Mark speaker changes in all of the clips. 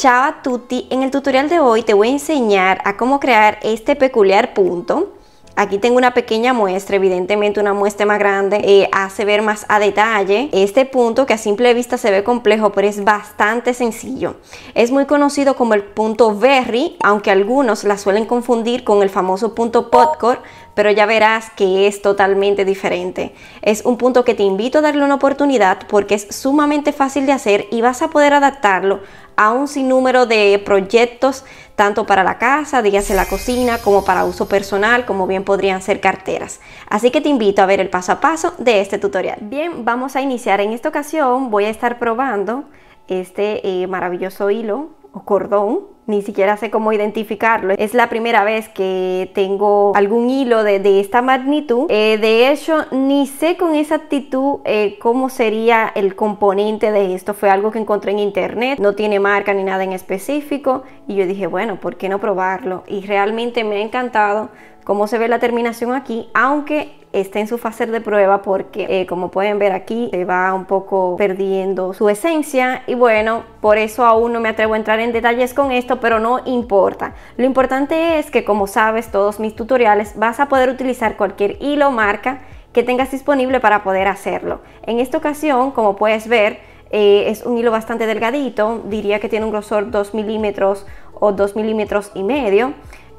Speaker 1: Ciao a tutti, en el tutorial de hoy te voy a enseñar a cómo crear este peculiar punto. Aquí tengo una pequeña muestra, evidentemente una muestra más grande hace ver más a detalle este punto que a simple vista se ve complejo, pero es bastante sencillo. Es muy conocido como el punto Verri, aunque algunos la suelen confundir con el famoso punto Podcore, pero ya verás que es totalmente diferente. Es un punto que te invito a darle una oportunidad porque es sumamente fácil de hacer y vas a poder adaptarlo a un sinnúmero de proyectos, tanto para la casa, dígase la cocina, como para uso personal, como bien podrían ser carteras. Así que te invito a ver el paso a paso de este tutorial. Bien, vamos a iniciar. En esta ocasión voy a estar probando este maravilloso hilo o cordón. Ni siquiera sé cómo identificarlo. Es la primera vez que tengo algún hilo de esta magnitud. De hecho, ni sé con exactitud cómo sería el componente de esto. Fue algo que encontré en internet. No tiene marca ni nada en específico. Y yo dije, bueno, ¿por qué no probarlo? Y realmente me ha encantado cómo se ve la terminación aquí, aunque está en su fase de prueba porque como pueden ver aquí se va un poco perdiendo su esencia y bueno, por eso aún no me atrevo a entrar en detalles con esto, pero no importa. Lo importante es que, como sabes, todos mis tutoriales vas a poder utilizar cualquier hilo o marca que tengas disponible para poder hacerlo. En esta ocasión, como puedes ver, es un hilo bastante delgadito, diría que tiene un grosor 2 milímetros o 2 milímetros y medio.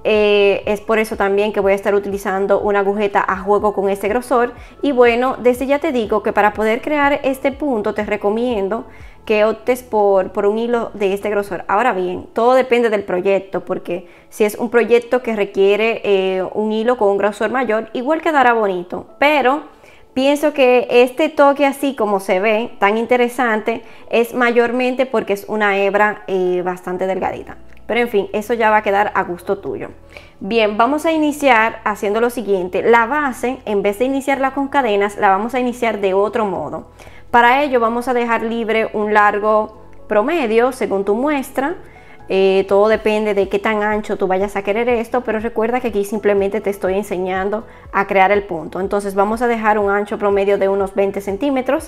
Speaker 1: Es por eso también que voy a estar utilizando una agujeta a juego con este grosor. Y bueno, desde ya te digo que para poder crear este punto te recomiendo que optes por un hilo de este grosor. Ahora bien, todo depende del proyecto, porque si es un proyecto que requiere un hilo con un grosor mayor, igual quedará bonito, pero pienso que este toque así como se ve tan interesante es mayormente porque es una hebra bastante delgadita. Pero en fin, eso ya va a quedar a gusto tuyo. Bien, vamos a iniciar haciendo lo siguiente. La base, en vez de iniciarla con cadenas, la vamos a iniciar de otro modo. Para ello vamos a dejar libre un largo promedio según tu muestra. Todo depende de qué tan ancho tú vayas a querer esto, pero recuerda que aquí simplemente te estoy enseñando a crear el punto. Entonces vamos a dejar un ancho promedio de unos 20 centímetros.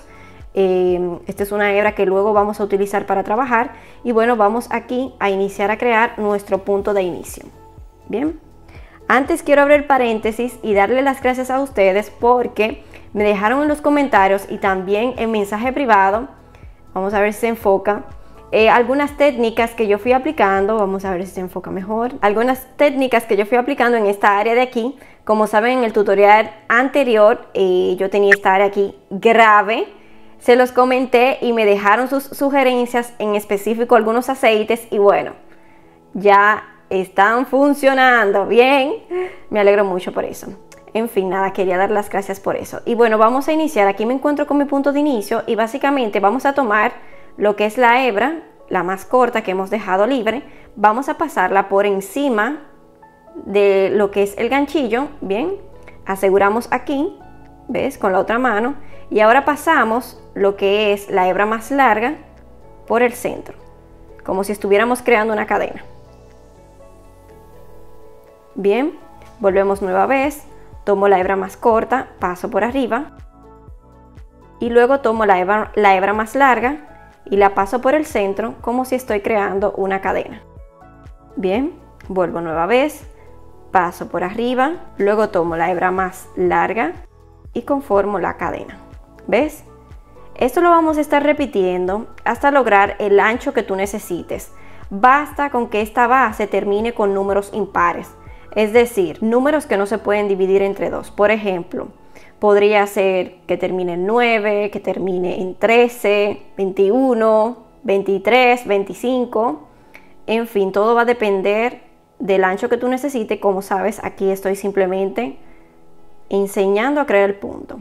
Speaker 1: Esta es una hebra que luego vamos a utilizar para trabajar y bueno, vamos aquí a iniciar a crear nuestro punto de inicio. Bien, antes quiero abrir paréntesis y darle las gracias a ustedes porque me dejaron en los comentarios y también en mensaje privado, vamos a ver si se enfoca, algunas técnicas que yo fui aplicando, vamos a ver si se enfoca mejor, algunas técnicas que yo fui aplicando en esta área de aquí. Como saben, en el tutorial anterior yo tenía esta área aquí grave. Se los comenté y me dejaron sus sugerencias, en específico algunos aceites, y bueno, ya están funcionando bien. Me alegro mucho por eso. En fin, nada, quería dar las gracias por eso. Y bueno, vamos a iniciar. Aquí me encuentro con mi punto de inicio y básicamente vamos a tomar lo que es la hebra, la más corta que hemos dejado libre. Vamos a pasarla por encima de lo que es el ganchillo. Bien, aseguramos aquí, ¿ves? Con la otra mano. Y ahora pasamos lo que es la hebra más larga por el centro, como si estuviéramos creando una cadena. Bien, volvemos nueva vez, tomo la hebra más corta, paso por arriba y luego tomo la hebra más larga y la paso por el centro como si estoy creando una cadena. Bien, vuelvo nueva vez, paso por arriba, luego tomo la hebra más larga y conformo la cadena. ¿Ves? Esto lo vamos a estar repitiendo hasta lograr el ancho que tú necesites. Basta con que esta base termine con números impares, es decir, números que no se pueden dividir entre dos. Por ejemplo, podría ser que termine en 9, que termine en 13, 21, 23, 25. En fin, todo va a depender del ancho que tú necesites. Como sabes, aquí estoy simplemente enseñando a crear el punto.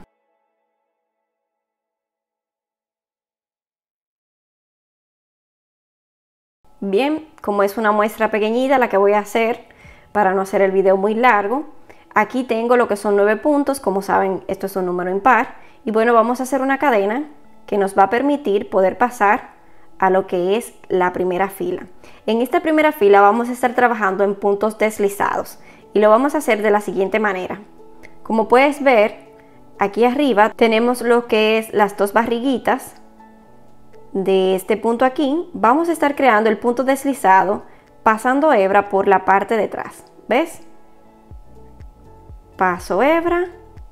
Speaker 1: Bien, como es una muestra pequeñita la que voy a hacer para no hacer el video muy largo, aquí tengo lo que son 9 puntos. Como saben, esto es un número impar y bueno, vamos a hacer una cadena que nos va a permitir poder pasar a lo que es la primera fila. En esta primera fila vamos a estar trabajando en puntos deslizados y lo vamos a hacer de la siguiente manera. Como puedes ver, aquí arriba tenemos lo que es las dos barriguitas de este punto aquí, vamos a estar creando el punto deslizado pasando hebra por la parte de atrás. ¿Ves? Paso hebra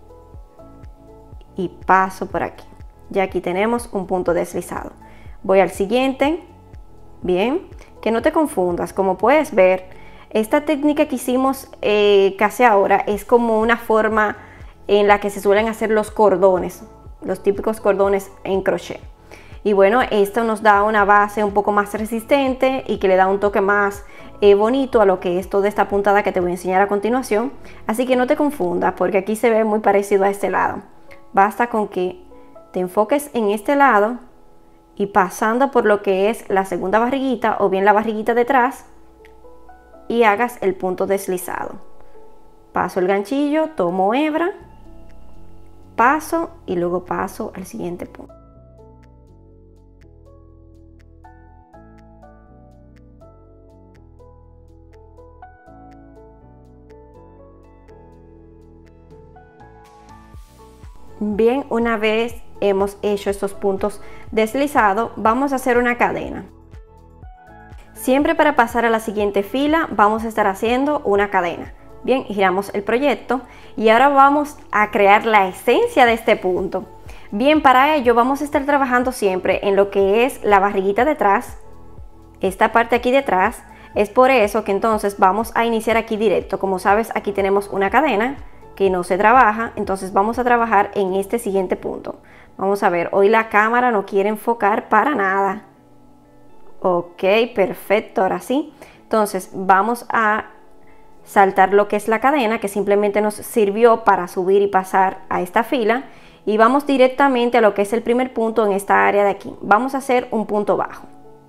Speaker 1: y paso por aquí. Ya aquí tenemos un punto deslizado. Voy al siguiente. Bien, que no te confundas. Como puedes ver, esta técnica que hicimos casi ahora es como una forma en la que se suelen hacer los cordones, los típicos cordones en crochet. Y bueno, esto nos da una base un poco más resistente y que le da un toque más bonito a lo que es toda esta puntada que te voy a enseñar a continuación. Así que no te confundas porque aquí se ve muy parecido a este lado. Basta con que te enfoques en este lado y pasando por lo que es la segunda barriguita o bien la barriguita detrás y hagas el punto deslizado. Paso el ganchillo, tomo hebra, paso y luego paso al siguiente punto. Bien, una vez hemos hecho estos puntos deslizados, vamos a hacer una cadena. Siempre para pasar a la siguiente fila vamos a estar haciendo una cadena. Bien, giramos el proyecto y ahora vamos a crear la esencia de este punto. Bien, para ello vamos a estar trabajando siempre en lo que es la barriguita detrás, esta parte aquí detrás. Es por eso que entonces vamos a iniciar aquí directo. Como sabes, aquí tenemos una cadena que no se trabaja, entonces vamos a trabajar en este siguiente punto. Vamos a ver, hoy la cámara no quiere enfocar para nada. Ok, perfecto, ahora sí. Entonces vamos a saltar lo que es la cadena, que simplemente nos sirvió para subir y pasar a esta fila, y vamos directamente a lo que es el primer punto en esta área de aquí. Vamos a hacer un punto bajo.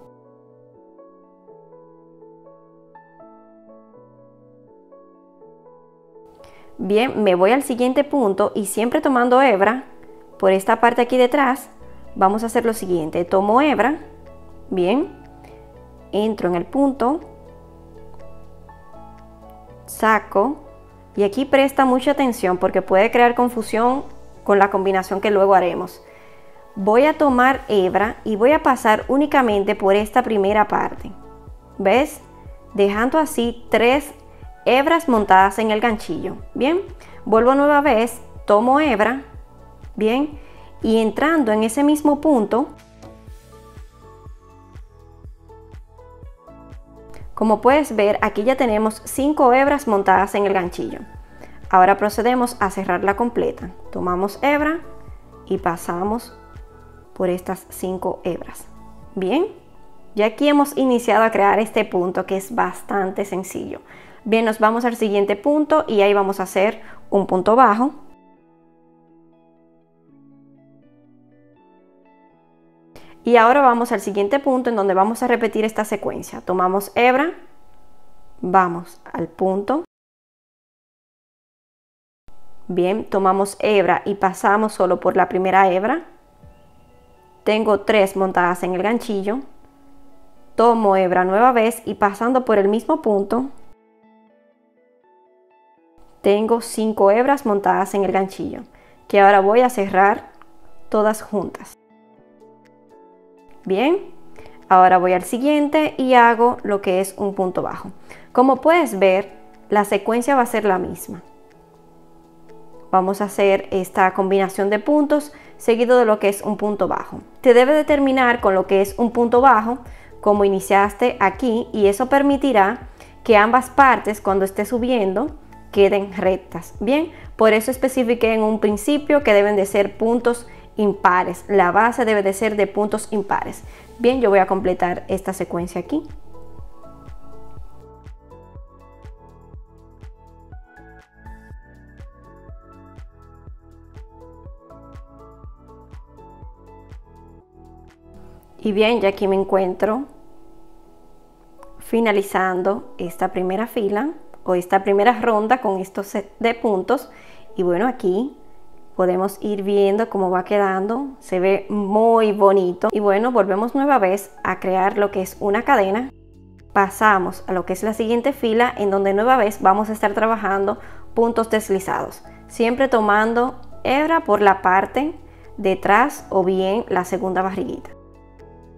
Speaker 1: Bien, me voy al siguiente punto y siempre tomando hebra por esta parte aquí detrás, vamos a hacer lo siguiente. Tomo hebra, bien, entro en el punto, saco y aquí presta mucha atención porque puede crear confusión con la combinación que luego haremos. Voy a tomar hebra y voy a pasar únicamente por esta primera parte. ¿Ves? Dejando así 3 hebras montadas en el ganchillo. Bien, vuelvo nueva vez, tomo hebra, bien, y entrando en ese mismo punto, como puedes ver, aquí ya tenemos 5 hebras montadas en el ganchillo. Ahora procedemos a cerrarla completa. Tomamos hebra y pasamos por estas 5 hebras. Bien, ya aquí hemos iniciado a crear este punto que es bastante sencillo. Bien, nos vamos al siguiente punto y ahí vamos a hacer un punto bajo. Y ahora vamos al siguiente punto en donde vamos a repetir esta secuencia. Tomamos hebra, vamos al punto. Bien, tomamos hebra y pasamos solo por la primera hebra. Tengo 3 montadas en el ganchillo. Tomo hebra nueva vez y pasando por el mismo punto, tengo 5 hebras montadas en el ganchillo, que ahora voy a cerrar todas juntas. Bien, ahora voy al siguiente y hago lo que es un punto bajo. Como puedes ver, la secuencia va a ser la misma. Vamos a hacer esta combinación de puntos seguido de lo que es un punto bajo. Te debe de terminar con lo que es un punto bajo, como iniciaste aquí, y eso permitirá que ambas partes, cuando esté subiendo, queden rectas. Bien, por eso especifiqué en un principio que deben de ser puntos impares. La base debe de ser de puntos impares. Bien, yo voy a completar esta secuencia aquí. Y bien, ya aquí me encuentro finalizando esta primera fila o esta primera ronda con estos set de puntos. Y bueno, aquí podemos ir viendo cómo va quedando. Se ve muy bonito. Y bueno, volvemos nueva vez a crear lo que es una cadena. Pasamos a lo que es la siguiente fila, en donde nueva vez vamos a estar trabajando puntos deslizados, siempre tomando hebra por la parte detrás o bien la segunda barriguita.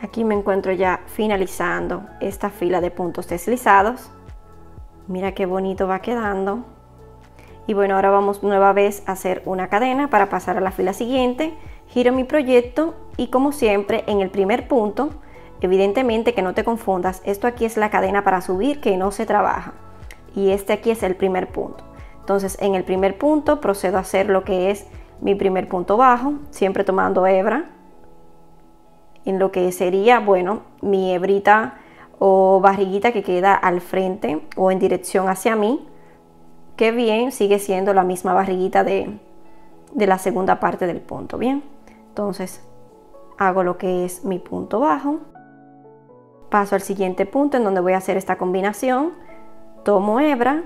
Speaker 1: Aquí me encuentro ya finalizando esta fila de puntos deslizados. Mira qué bonito va quedando. Y bueno, ahora vamos nueva vez a hacer una cadena para pasar a la fila siguiente. Giro mi proyecto y como siempre en el primer punto, evidentemente que no te confundas, esto aquí es la cadena para subir que no se trabaja. Y este aquí es el primer punto. Entonces en el primer punto procedo a hacer lo que es mi primer punto bajo, siempre tomando hebra. En lo que sería, bueno, mi hebrita o barriguita que queda al frente o en dirección hacia mí. Que bien, sigue siendo la misma barriguita de la segunda parte del punto, bien. Entonces hago lo que es mi punto bajo, paso al siguiente punto en donde voy a hacer esta combinación, tomo hebra,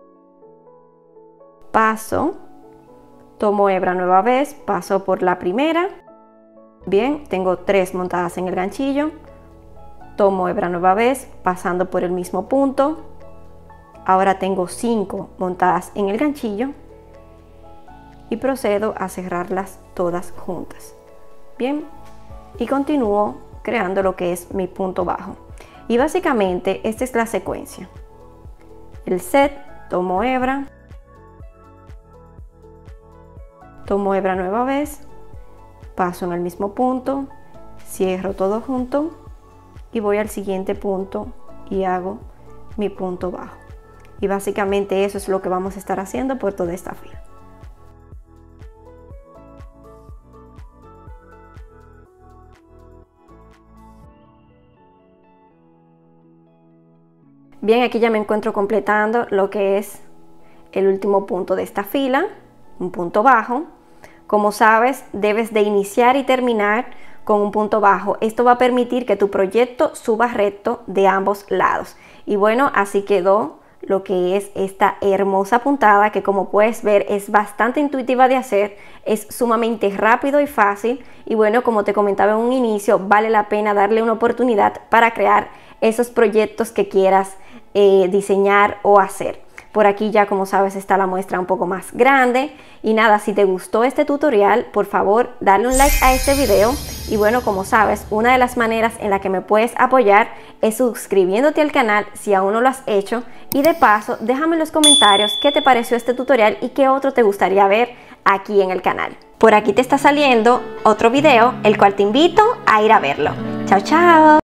Speaker 1: paso, tomo hebra nueva vez, paso por la primera, bien, tengo 3 montadas en el ganchillo, tomo hebra nueva vez, pasando por el mismo punto. Ahora tengo 5 montadas en el ganchillo y procedo a cerrarlas todas juntas. Bien, y continúo creando lo que es mi punto bajo. Y básicamente esta es la secuencia. El set, tomo hebra nueva vez, paso en el mismo punto, cierro todo junto y voy al siguiente punto y hago mi punto bajo. Y básicamente eso es lo que vamos a estar haciendo por toda esta fila. Bien, aquí ya me encuentro completando lo que es el último punto de esta fila, un punto bajo. Como sabes, debes de iniciar y terminar con un punto bajo. Esto va a permitir que tu proyecto suba recto de ambos lados. Y bueno, así quedó lo que es esta hermosa puntada que, como puedes ver, es bastante intuitiva de hacer, es sumamente rápido y fácil y bueno, como te comentaba en un inicio, vale la pena darle una oportunidad para crear esos proyectos que quieras diseñar o hacer. Por aquí ya, como sabes, está la muestra un poco más grande. Y nada, si te gustó este tutorial, por favor, dale un like a este video. Y bueno, como sabes, una de las maneras en la que me puedes apoyar es suscribiéndote al canal si aún no lo has hecho. Y de paso, déjame en los comentarios qué te pareció este tutorial y qué otro te gustaría ver aquí en el canal. Por aquí te está saliendo otro video, el cual te invito a ir a verlo. Chao, chao.